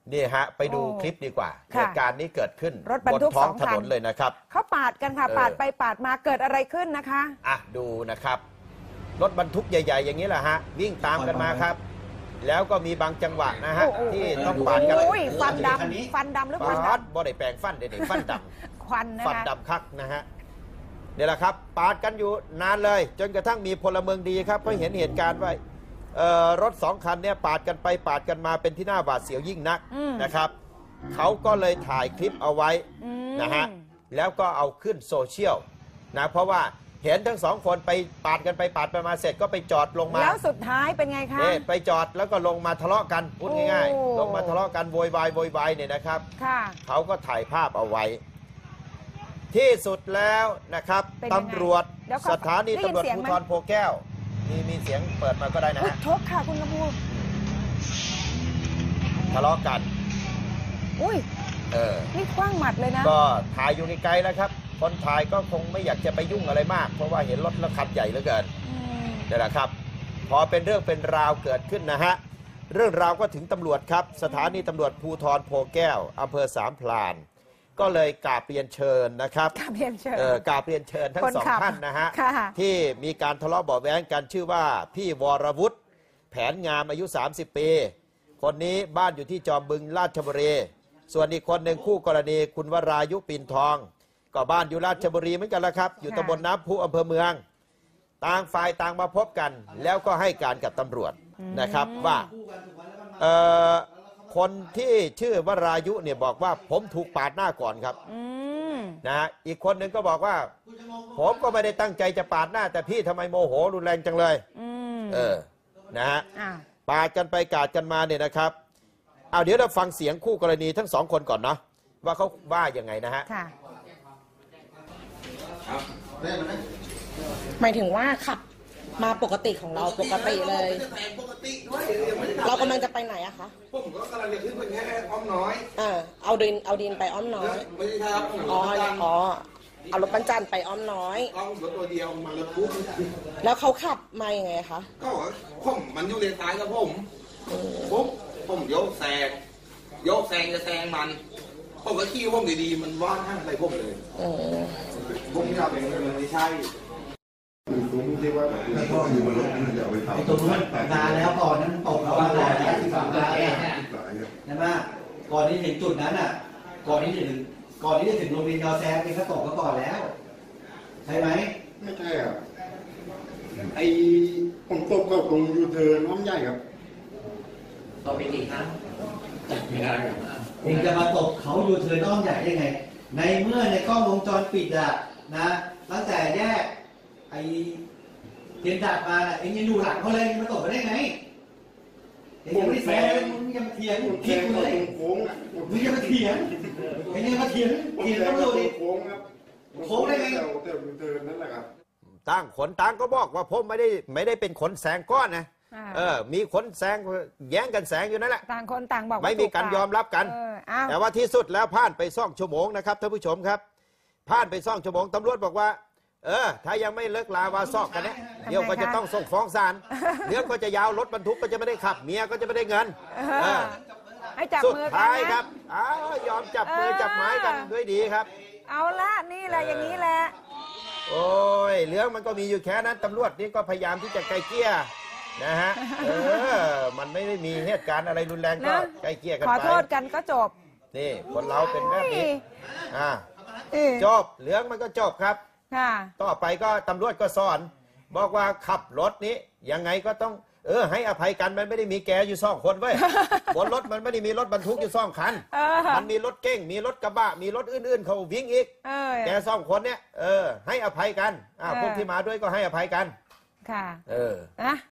นี่ฮะไปดูคลิปดีกว่าเหตุการณ์นี้เกิดขึ้นบนท้องถนนเลยนะครับเขาปาดกันค่ะปาดไปปาดมาเกิดอะไรขึ้นนะคะดูนะครับรถบรรทุกใหญ่ๆอย่างนี้แหละฮะวิ่งตามกันมาครับแล้วก็มีบางจังหวะนะฮะที่ต้องปาดกันฟันดำหรือควันดำบ่ได้แปลงฟันเด็ดฟันดำควันนะฟันดำคักนะฮะนี่แหละครับปาดกันอยู่นานเลยจนกระทั่งมีพลเมืองดีครับเขาเห็นเหตุการณ์ไว้รถ2 คันเนี่ยปาดกันไปปาดกันมาเป็นที่น่าหวาดเสียวยิ่งนักนะครับเขาก็เลยถ่ายคลิปเอาไว้นะฮะแล้วก็เอาขึ้นโซเชียลนะเพราะว่าเห็นทั้ง2 คนไปปาดกันไปปาดไปมาเสร็จก็ไปจอดลงมาแล้วสุดท้ายเป็นไงคะไปจอดแล้วก็ลงมาทะเลาะกันพูดง่ายๆลงมาทะเลาะกันโวยวายเนี่ยนะครับเขาก็ถ่ายภาพเอาไว้ที่สุดแล้วนะครับตำรวจสถานีตำรวจภูธรโพแก้วมีเสียงเปิดมาก็ได้นะฮะทบค่ะคุณกำพูทะเลาะกันอุ้ยนี่คว้างหมัดเลยนะก็ถ่ายอยู่ไกลๆแล้วครับคนถ่ายก็คงไม่อยากจะไปยุ่งอะไรมากเพราะว่าเห็นรถแล้วคันใหญ่เหลือเกินนี่แหละครับพอเป็นเรื่องเป็นราวเกิดขึ้นนะฮะเรื่องราวก็ถึงตำรวจครับสถานีตำรวจภูธรโพแก้วอำเภอสามพรานก็เลยกราบเรียนเชิญนะครับกราบเรียนเชิญทั้ง2 ท่านนะฮะที่มีการทะเลาะเบาะแว้งกันชื่อว่าพี่วรวุฒิแผนงามอายุ30 ปีคนนี้บ้านอยู่ที่จอมบึงราชบุรีส่วนอีกคนหนึ่งคู่กรณีคุณวรายุปิ่นทองก็บ้านอยู่ราชบุรีเหมือนกันละครับอยู่ตำบลน้ำพุอำเภอเมืองต่างฝ่ายต่างมาพบกันแล้วก็ให้การกับตำรวจนะครับว่าคนที่ชื่อวรายุเนี่ยบอกว่าผมถูกปาดหน้าก่อนครับนะอีกคนหนึ่งก็บอกว่าผมก็ไม่ได้ตั้งใจจะปาดหน้าแต่พี่ทำไมโมโหรุนแรงจังเลยนะฮะปาดกันไปกาดกันมาเนี่ยนะครับเอาเดี๋ยวเราฟังเสียงคู่กรณีทั้ง2 คนก่อนเนาะว่าเขาว่ายังไงนะฮะหมายถึงว่าขับมาปกติของเราปกติเลยเรากำลังจะไปไหนอะคะผมก็กำลังจะขึ้นไปแค่อ้อมน้อยเอาดินไปอ้อมน้อยไม่ใช่ครับเอารถบรรจันไปอ้อมน้อยเอารถตัวเดียวมาแล้วปุ๊บแล้วเขาขับมายังไงคะก็ผมมันอยู่เลนซ้ายกับผมปุ๊บผมโยกแซงจะแซงมันผมก็ขี่ผมดีๆมันว่าทางอะไรผมเลยผมไม่เอาเป็นมันไม่ใช่ตรงที่ว่าพ่ออยู่บนรถมันจะเอาไปเผาตรงนั้นนานแล้วก่อนนั้นตกเอามาก่อนแล้วที่ฝั่งกลางใช่ไหมก่อนที่ถึงจุดนั้นอ่ะก่อนที่จะถึงโรงเรียนยอแซมเป็นก็ตกก่อนแล้วใช่ไหมไม่ใช่อ่ะผมตกกับตรงยูเทิร์นน้ำใหญ่ครับตกไปกี่ครั้งไม่ได้เองจะมาตกเขายูเทิร์นน้ำใหญ่ได้ไงในเมื่อในกล้องวงจรปิดอ่ะนะตั้งแต่แยกเทียนดาดมาเองยังอยู่หลังเขาเลยมาตกไปได้ไงเองยังไม่แซงมึงยังมาเถียงคิดเลยมึงยังมาเถียงเองยังมาเถียงตำรวจดิโค้งครับโค้งได้ไงแต่เดินนั่นแหละครับต่างคนต่างก็บอกว่าผมไม่ได้เป็นขนแสงก้อนนะมีขนแสงแย้งกันแสงอยู่นั่นแหละต่างคนต่างบอกไม่มีการยอมรับกันแต่ว่าที่สุดแล้วผ่านไป2 ชั่วโมงนะครับท่านผู้ชมครับผ่านไป2 ชั่วโมงตำรวจบอกว่าถ้ายังไม่เลิกลาวาซอกกันเนี่ยเดี๋ยวก็จะต้องส่งฟ้องศาลเรื่องก็จะยาวรถบรรทุกก็จะไม่ได้ขับเมียก็จะไม่ได้เงินสุดท้ายครับยอมจับมือจับไม้กันด้วยดีครับเอาละนี่แหละอย่างนี้แหละโอ้ยเรื่องมันก็มีอยู่แค่นั้นตำรวจนี่ก็พยายามที่จะไกลเกลี่ยนะฮะมันไม่ได้มีเหตุการณ์อะไรรุนแรงก็ไกลเกลี่ยกันไปขอโทษกันก็จบนี่คนเราเป็นแบบนี้จบเรื่องมันก็จบครับต่อไปก็ตำรวจก็สอนบอกว่าขับรถนี้ยังไงก็ต้องให้อภัยกันมันไม่ได้มีแกอยู่2 คนเว้ยบนรถมันไม่ได้มีรถบรรทุกอยู่2 คันมันมีรถเก้งมีรถกระบะมีรถอื่นๆเขาวิ่งอีกแก2 คนเนี่ยให้อภัยกันพวกที่มาด้วยก็ให้อภัยกันค่ะนะ